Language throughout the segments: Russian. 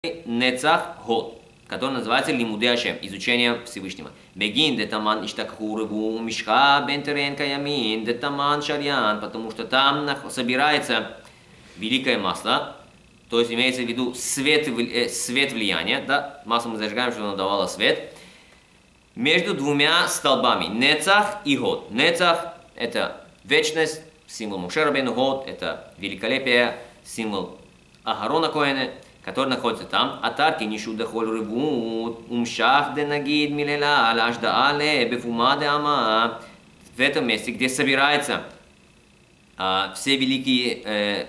Нецах Год, который называется Лимуде Ашем, изучение Всевышнего. Бегин детаман иштакхургу мишха бентерен каямин детаман шарьян, потому что там собирается великое масло, то есть имеется в виду свет влияния, да? Масло мы зажигаем, чтобы оно давало свет, между двумя столбами, Нецах и Год. Нецах – это вечность, символ Моше Рабейну, Год – это великолепие, символ Агарона Коэна, который находится там. Атарки нишуда холь рыбут, умшах де нагид милела, алажда але, бефума де ама. В этом месте, где собираются все великие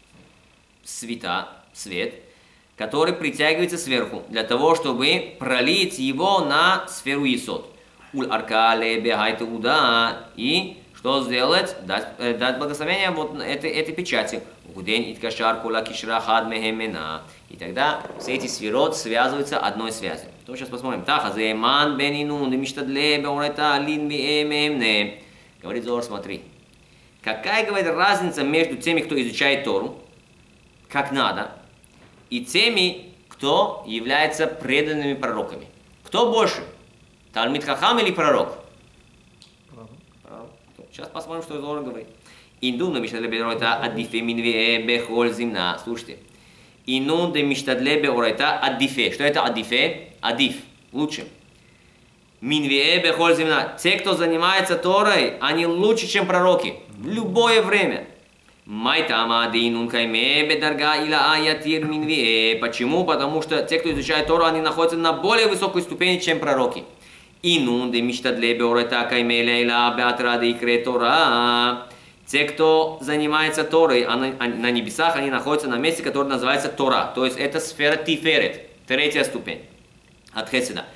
свет, который притягивается сверху, для того, чтобы пролить его на сферу Есод. Уль аркале бегайте уда, и что сделать? Дать благословение вот этой печати. И тогда все эти сферот связываются одной связью. То сейчас посмотрим. Говорит Зор, смотри. Какая, говорит, разница между теми, кто изучает Тору, как надо, и теми, кто является преданными пророками? Кто больше? Талмид Хахам или пророк? Пророк. Сейчас посмотрим, что Зор говорит. Инун де миштадле беорайта аддифе минве бехоль зимна. Слушайте. Инун де миштадле беорайта аддифе. Что это аддифе? Аддиф. Лучше. Минве бехоль зимна. Те, кто занимается Торой, они лучше, чем пророки. В любое время. Майтама де инун кайме бедарга ила аятир минве. Почему? Потому что те, кто изучает Тору, они находятся на более высокой ступени, чем пророки. Инун де миштадле беорайта кайме лейла беатра де икре Тора. Те, кто занимается Торой, на небесах, они находятся на месте, которое называется Тора. То есть это сфера Тиферет, третья ступень от Хеседа.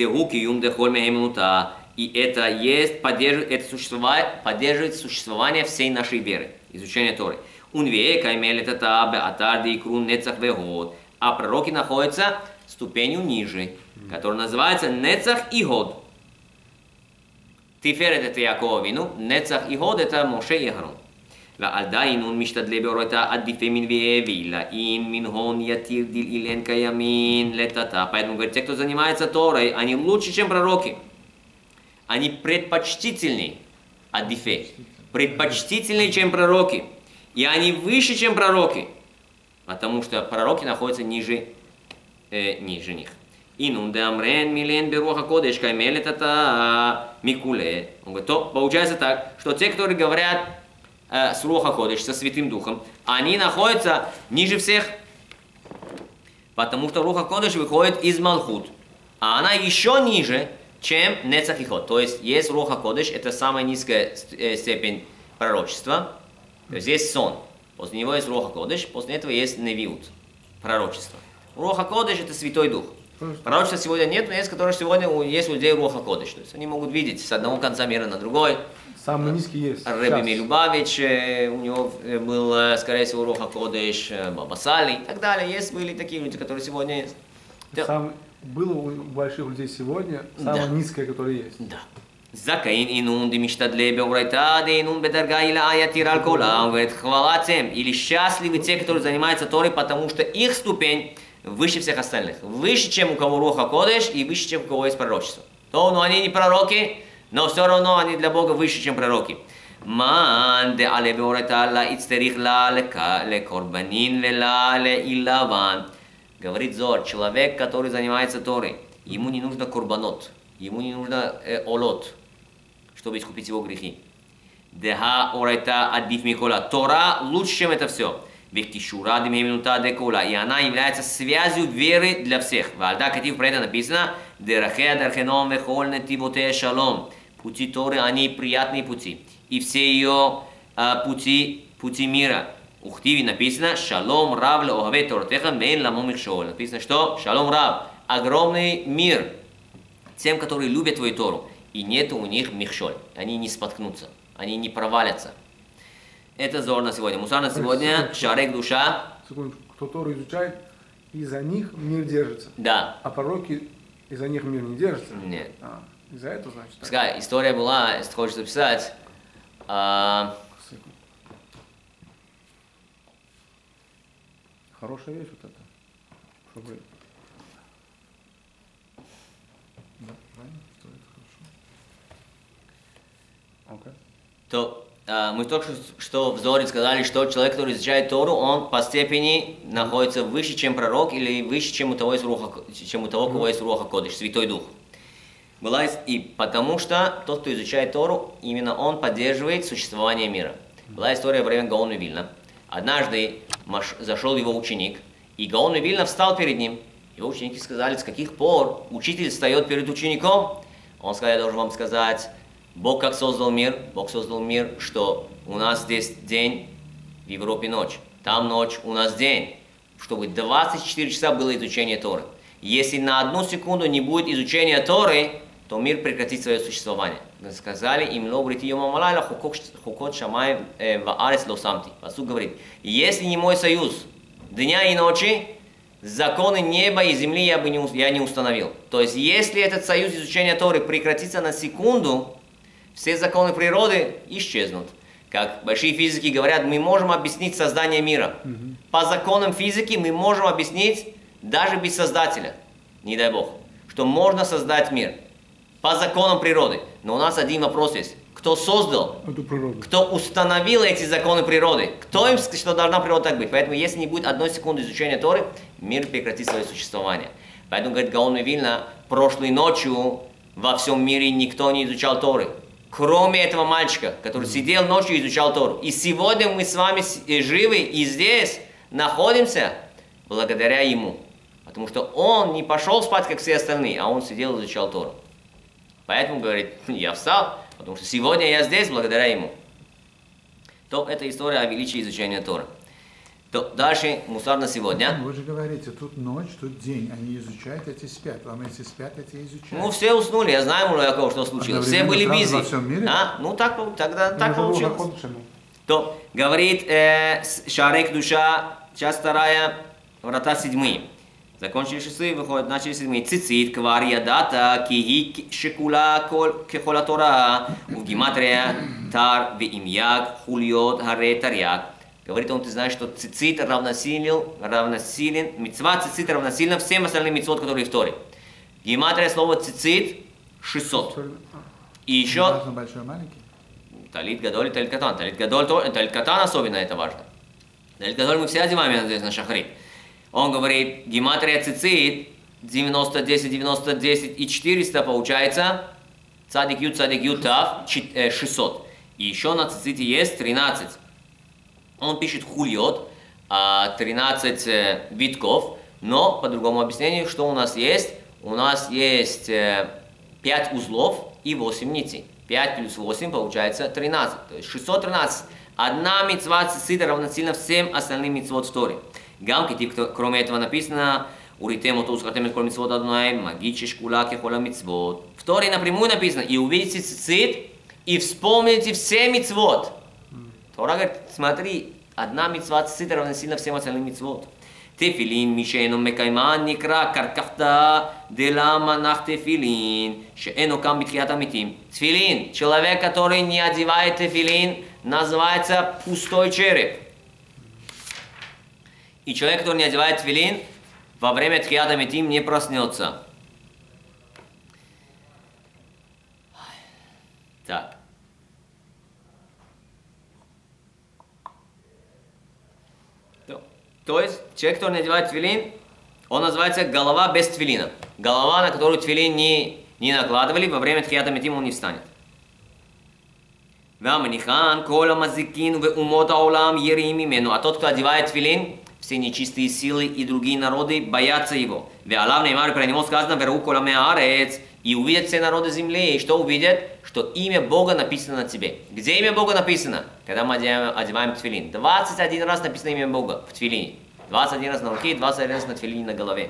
И это есть, поддерживает существование всей нашей веры, изучение Торы. А пророки находятся ступенью ниже, которая называется Нецах и Год. Тиферет это Якова Вину, Нецах и Год это Моше и Аарон. ועדיין הוא משתדלה באורייתא עדיפי מן ואווילה, אם מנהון יתיר דיל אילן каямин летата. Поэтому, говорит, те, кто занимается Торой, они лучше, чем пророки. Они предпочтительнее, аддифе, предпочтительнее, чем пророки. И они выше, чем пророки, потому что пророки находятся ниже них. Инун де амрен милен беруха кодеш каймелет это микуле. Он говорит, то получается так, что те, которые говорят с Руха Кодеш, со Святым Духом, они находятся ниже всех, потому что Руха Кодеш выходит из Малхут, а она еще ниже, чем Нецах и Год. То есть есть Руха Кодеш, это самая низкая степень пророчества, то есть есть сон, после него есть Руха Кодеш, после этого есть Невиут, пророчество. Руха Кодеш это Святой Дух. Пророчества сегодня нет, но есть, которые сегодня есть у людей Руха Кодеш, то есть они могут видеть с одного конца мира на другой. Самый низкий есть. Рэби Милюбавич, у него был, скорее всего, Руха Кодеш, Баба Сали и так далее. Были такие люди, которые сегодня есть. Было у больших людей сегодня самое низкое, которое есть. Да. Закаин инун демиштадле беурайта де инун бедарга ила аятир алкола. Он говорит, хвала тем, или счастливы те, которые занимаются Торой, потому что их ступень выше всех остальных. Выше, чем у кого Руха Кодеш и выше, чем у кого есть пророчество. То, но они не пророки, но все равно они для Бога выше, чем пророки. Ман де але беорайта ла ицтерих ла ле корбанин вела ле илаван. Говорит Зор, человек, который занимается Торой, ему не нужно курбанот, ему не нужно олот, чтобы искупить его грехи. Деха орайта аддиф микола. Тора лучше, чем это все. Вехтишура демиминута декола. И она является связью веры для всех. Вальда катив, про это написано, дерахеа дархеном вехол нетивотея шалом. Пути Торы, они приятные пути. И все ее пути мира. Ухтиви написано, шалом рав леохаве торотеха вен ламо михшол. Написано, что шалом рав, огромный мир тем, которые любят твою Тору. И нет у них михшоль. Они не споткнутся, они не провалятся. Это Зор на сегодня. Мусар на сегодня, шарек душа. Секундочку, кто Тору изучает, из-за них мир держится. Да. А пророки, из-за них мир не держится? Нет. Из-за этого, значит? Пускай, история была, если хочешь записать. Хорошая вещь вот это, чтобы что это хорошо. То мы только что в Зоре сказали, что человек, который изучает Тору, он по степени находится выше, чем пророк, или выше, чем у того, кого есть Руаха Кодеш, Святой Дух. И потому что тот, кто изучает Тору, именно он поддерживает существование мира. Была история во время Гаона Вильна. Однажды зашел его ученик, и Гаон Вильна встал перед ним. Его ученики сказали, с каких пор учитель встает перед учеником? Он сказал, я должен вам сказать, Бог как создал мир? Бог создал мир, что у нас здесь день, в Европе ночь. Там ночь, у нас день. Чтобы 24 часа было изучение Торы. Если на одну секунду не будет изучения Торы, то мир прекратит свое существование. Сказали им, хукот шамай ваарец лосамти. Пасук говорит, если не мой союз дня и ночи, законы неба и земли я не установил. То есть, если этот союз изучения Торы прекратится на секунду, все законы природы исчезнут. Как большие физики говорят, мы можем объяснить создание мира. По законам физики мы можем объяснить даже без создателя, не дай Бог, что можно создать мир. По законам природы. Но у нас один вопрос есть. Кто создал? Кто установил эти законы природы? Кто им сказал, что должна природа так быть? Поэтому, если не будет одной секунды изучения Торы, мир прекратит свое существование. Поэтому, говорит Гаон Вильна, прошлой ночью во всем мире никто не изучал Торы. Кроме этого мальчика, который сидел ночью и изучал Тору. И сегодня мы с вами живы и здесь находимся благодаря ему. Потому что он не пошел спать, как все остальные, а он сидел и изучал Тору. Поэтому говорит, я встал, потому что сегодня я здесь благодаря ему. То это история о величии изучения Торы. То дальше мусар на сегодня. Вы же говорите, тут ночь, тут день. Они изучают, эти спят. Вам эти спят, эти изучают. Ну, все уснули. Я знаю, Муляков, что случилось. Все были бизи. Ну, тогда так получилось. То говорит Шарек Душа, часть 2, врата 7. Закончили 6, выходит, начали 7. Цицит, квар ядата, кихи шекула кехола Тора, в гематрия тар веимьяг, хульот, харе тарьяг. Говорит он, ты знаешь, что цицит равносилен, мицва цицит равносильно всем остальным мицвот, которые в Торе. Гематрия слова цицит 600. И еще... Большой, маленький? Талит гадоль и талит катан. Талит катан особенно это важно. Талит гадоль мы все одеваем здесь на шахрит. Он говорит, гематрия цицит 90, 10, 90, 10 и 400 получается цадик ю тав 600. И еще на циците есть 13. Он пишет хульот, 13 витков, но по другому объяснению, что у нас есть? У нас есть 5 узлов и 8 нитей. 5 плюс 8 получается 13, то есть 613. Одна мицва цицит равносильно всем остальным мицвот в Торе. Кроме этого написано, уритем ото ускартем коль мицвот Адонай, магичи шкула кехола мицвот. В Торе напрямую написано, и увидите цицит, и вспомните все мицвот. Тора говорит, смотри, одна мицва цицит равносильно всем остальным мицвот. Тефилин мишейно мекайман никра каркафта делама нах тефилин шеэно кам битхият амитим. Тфилин, человек, который не одевает тефилин, называется пустой череп. И человек, который не одевает тфилин, во время тхият амитим не проснется. Так. То есть, человек, который не одевает тфилин, он называется голова без тфилина. Голова, на которую тфилин не накладывали, во время тхият амитим он не встанет. А тот, кто одевает тфилин, все нечистые силы и другие народы боятся его. Про него сказано, и увидят все народы земли. И что увидят? Что имя Бога написано на тебе. Где имя Бога написано? Когда мы одеваем тфилин. 21 раз написано имя Бога в тфилине. 21 раз на руке, 21 раз на тфилине на голове.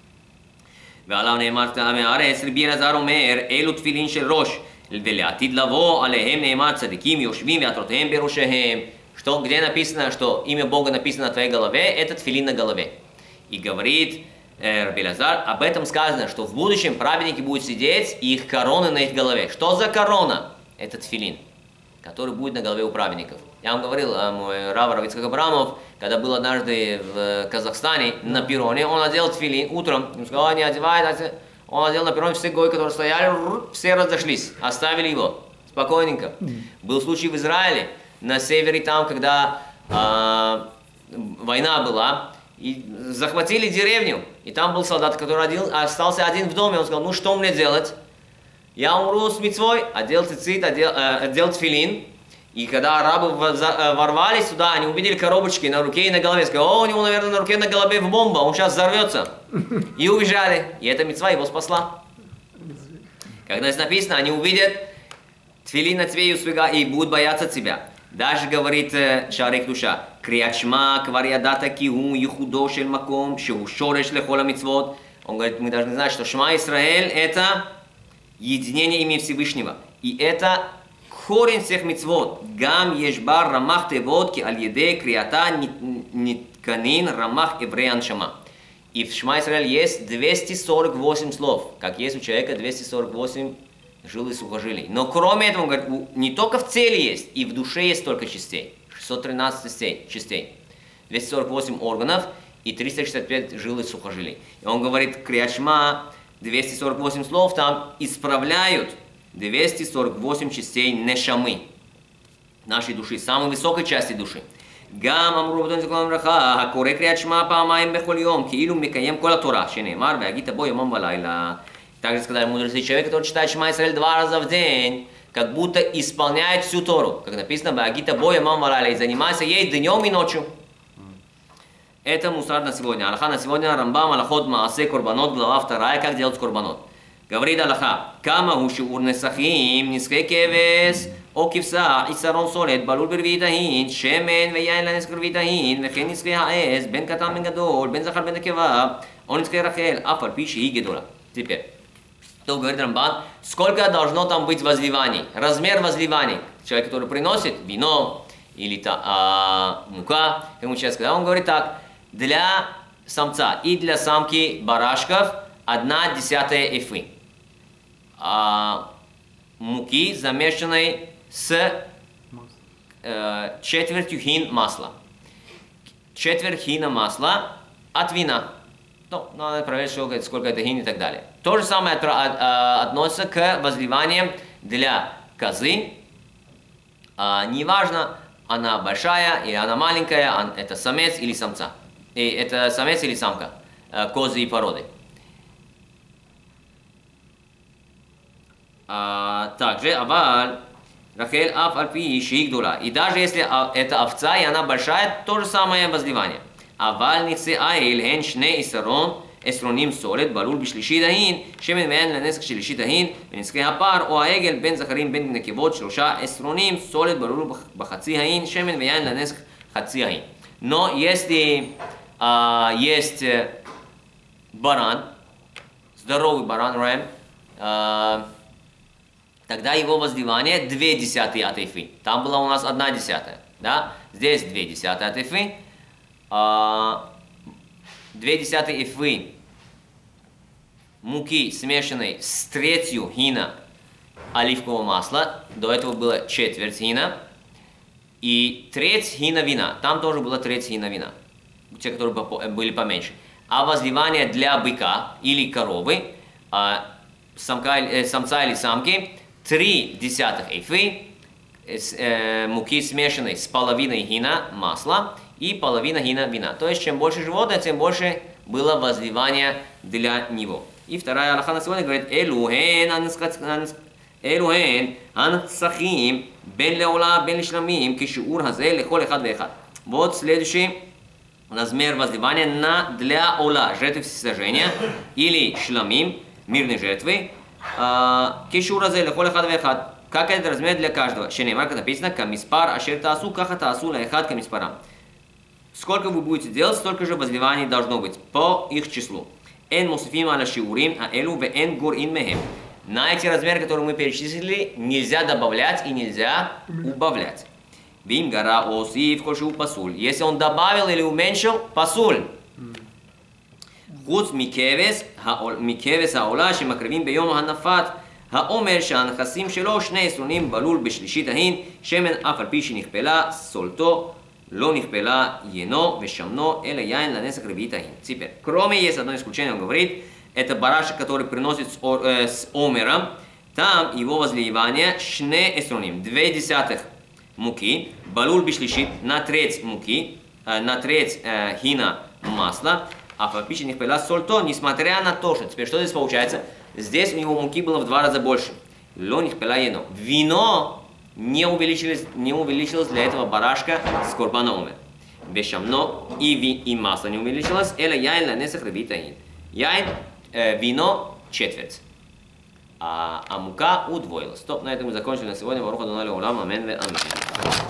Что, где написано, что имя Бога написано на твоей голове, это тфилин на голове. И говорит Раби Элазар, об этом сказано, что в будущем праведники будут сидеть, и их короны на их голове. Что за корона? Это тфилин, который будет на голове у праведников. Я вам говорил, мой рав Равицкак Абрамов, когда был однажды в Казахстане на перроне, он одел тфилин утром, ему сказал, не одевай, Он одел на перроне, все гои, которые стояли, все разошлись, оставили его. Спокойненько. Был случай в Израиле, на севере там, когда война была, и захватили деревню. И там был солдат, который остался один в доме. Он сказал, ну что мне делать? Я умру с мицвой, одел цицит, одел тфилин. И когда арабы ворвались сюда, они увидели коробочки на руке и на голове. Сказали, о, у него, наверное, на руке и на голове бомба, он сейчас взорвется. И убежали. И эта мицва его спасла. Когда здесь написано, они увидят тфилин на тебе и будут бояться тебя. Даже говорит Шарик Душа, Криачма, Кварьядата Киу, Юхудо Шель Маком, Шеушореш Лехола Мицвот. Он говорит, мы должны знать, что Шма Исраэль это единение имени Всевышнего. И это корень всех мицвот. Гам ешбар рамах тевот ки аль-еде криата нитканин рамах евреян шама. И в Шма Исраэль есть 248 слов, как есть у человека 248 жил и сухожилий. Но кроме этого, он говорит, не только в теле есть, и в душе есть столько частей. 613 частей. 248 органов и 365 жил и сухожилий. И он говорит, Криачма, 248 слов там исправляют 248 частей нешамы, нашей души, самой высокой части души. גם אמרו בדון זכרון לברכה, הקורא קריאת שמע פעמיים בכל יום, כאילו מקיים כל התורה, שנאמר, והגית בו יומם ולילה. Также сказали мудрецы, человек, который читает Шма Исраэль 2 раза в день, как будто исполняет всю Тору. Как написано, «Ваагита боя мам валяля», и занимается ей днем и ночью. Это мусар на сегодня. Аллаха на сегодня, Рамбам, Аллахот, Маасе, Корбанот, глава 2, как делать Корбанот. Говорит Аллаха, «Кама хушиур несахим, нисхе кевес, о кивса, исарон солет, балур бервитахин, шемен, вияин ланеск бервитахин, вехен нисхе хаэс, бен катам бен гадол, бен захар бен накева, он нисхе рахел, афар пиши и гедола». Теперь. Что говорит Рамбан, сколько должно там быть возливаний, размер возливаний. Человек, который приносит вино или мука, как мы сейчас сказали, он говорит так, для самца и для самки барашков 1/10 эфы. Муки, замешанной с четвертью хин масла. Четверть хина масла от вина. Ну, надо проверить, сколько это хин и так далее. То же самое относится к возливаниям для козы. Неважно, она большая или она маленькая, это самец или самца. И это самец или самка, козы и породы. Также, аваль, рахель аф альпи шиигдула. И даже если это овца и она большая, то же самое возливание. אבל ניצי איל הן שני עשרונים סולת, בלול בשלישי דהין, שמן ואין לנסק שלישי דהין, ונזקי הפר או העגל בין זכרים בין נקבות 3 עשרונים סולת, בלול בחצי ההין, שמן ואין לנסק חצי ההין. Но если есть баран, здоровый баран, тогда его возливание 2/10 от эфы. Там была у нас 1/10, да? Здесь 2/10 от эфы. 2/10 эфы муки, смешанной с третью хина оливкового масла. До этого было четверть хина. И треть хина вина. Там тоже было треть хина вина. Те, которые были поменьше. А возливание для быка или коровы, самца или самки, 3/10 эфы муки, смешанной с половиной хина масла. И половина хина вина. То есть, чем больше животное, тем больше было возливание для него. И вторая алаха на сегодня говорит, Элухен ансахим бен леола бен лишламим кишур хазе лехол эхад вехад. Вот следующий размер возливания для ола, жертвы всесожжения, или шламим, мирной жертвы, кишур хазе лехол эхад вехад. Как этот размер для каждого? Шенеймар, как написано, камиспар ашер таасу, каха таасу лехад камиспарам. Сколько вы будете делать, столько же возливаний должно быть по их числу. Эн мусифим аля шиурим аэлу ве эн гурин мехем. На эти размеры, которые мы перечислили, нельзя добавлять и нельзя убавлять. Бим гара осиф кошу пасуль. Если он добавил или уменьшил, пасуль. Хуц микевес аола шемакривим бейом ханафат. האומר שהנכסים שלו 2 עשרונים בלול בשלישית ההין, שמן אף על פי שנכפלה סולתו לא נכפלה ינו ושמנו, אלא יין לנסק רביעית ההין. Теперь, кроме есть одно исключение, он говорит, это барашек, который приносит с омером, там его возливание шне эстроним, 0,2 муки, балуль бишлишит, на треть муки, на треть хина масла, а по пище не впила соль, то, несмотря на то, что теперь что здесь получается, здесь у него муки было в 2 раза больше. Ло не впила ено. Вино не увеличилось для этого барашка с корбана омер. Бешамно и масло не увеличилось, эля яйн ланесах ревитаин. Яйн, вино четверть, а мука удвоилась. Стоп, на этом мы закончили на сегодня. Барух Адонай леолам, амен ве амин.